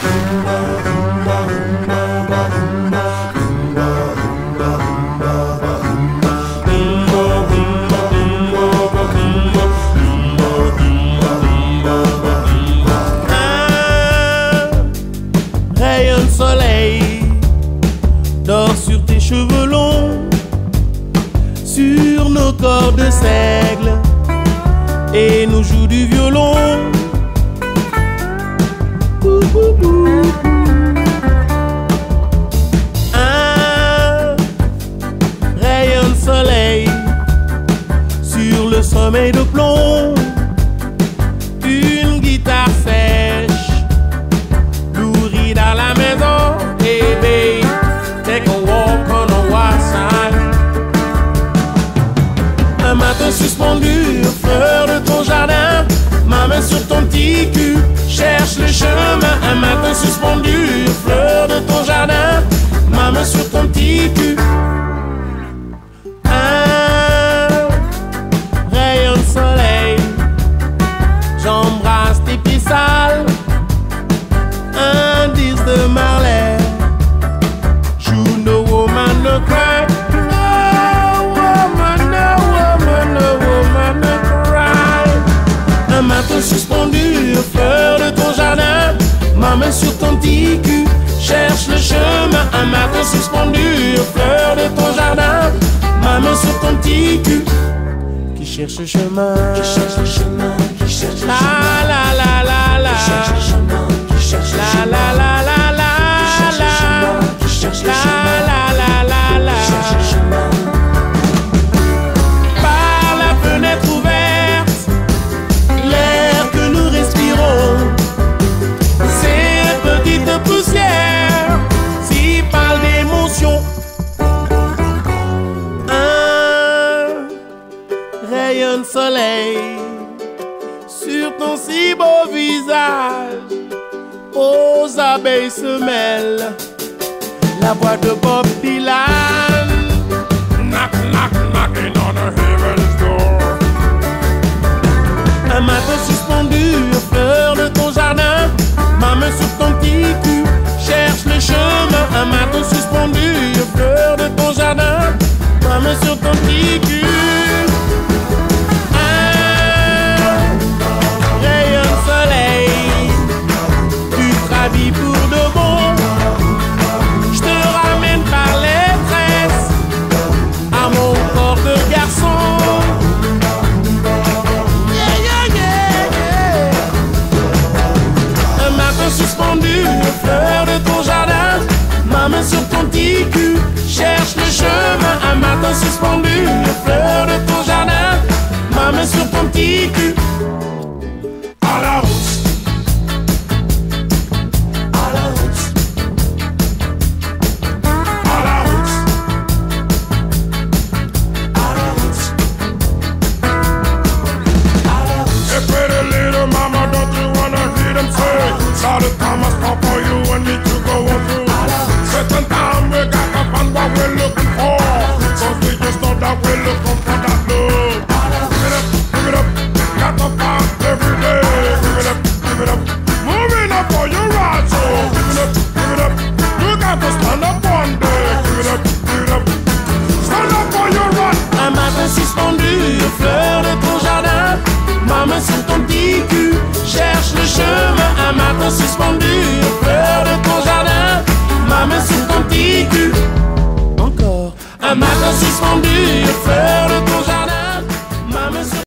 Soleil dort sur tes cheveux longs, sur nos corps de seigle, et nous joue du violon. Un rayon de soleil sur le sommeil de plomb, une guitare sèche nourrie dans la maison. Hey babe, take a walk on the wild side. Un matin suspendu aux fleurs de ton jardin, ma main sur ton petit cul cherche le chemin. Un matin suspendu aux fleurs de ton jardin, ma main sur ton petit cul. Un rayon de soleil, j'embrasse tes pieds sales. Un disque de Marley, you no woman no cry. No woman, no woman, no woman no cry. Un matin suspendu aux fleurs de ton jardin, ma main sur ton petit cul cherche le chemin. Un matin suspendu aux fleurs de ton jardin, ma main sur ton petit cul qui cherche le chemin, qui cherche le chemin, qui cherche le chemin. La la la la, qui cherche le chemin, qui cherche le chemin. La la la la la, qui cherche le chemin, la la la la, qui cherche le chemin. Par la fenêtre ouverte, l'air que nous respirons, ces petites poussières s'y parlent d'émotion. Un rayon de soleil sur ton si beau visage, aux abeilles se mêle la voix de Bob Dylan. Knock, knock, knocking on a heaven's door. Un matin suspendu aux fleurs de ton jardin, ma main sur ton petit cul cherche le chemin. Un matin suspendu aux fleurs de ton jardin, ma main sur ton petit cul. Pour de bon, je te ramène par les tresses à mon corps de garçon. Yeah, yeah, yeah, yeah. Un matin suspendu aux fleurs de ton jardin, ma main sur ton petit cul cherche le chemin. Un matin suspendu aux fleurs de ton jardin, ma main sur ton petit cul. À la route. All the time I stop for you and me to go on through. Certain time we got to find what we're looking for, cause we just know that we're looking for that love. Give it up, got to find every day. Give it up, moving up for your ride, so give it up, you got to stand up one day. Give it up, stand up for your ride. Un matin suspendu aux fleurs de ton jardin, ma main sur ton petit cul cherche le chemin. Un matin suspendu aux fleurs de ton jardin, ma main sur ton petit cul. Encore un matin suspendu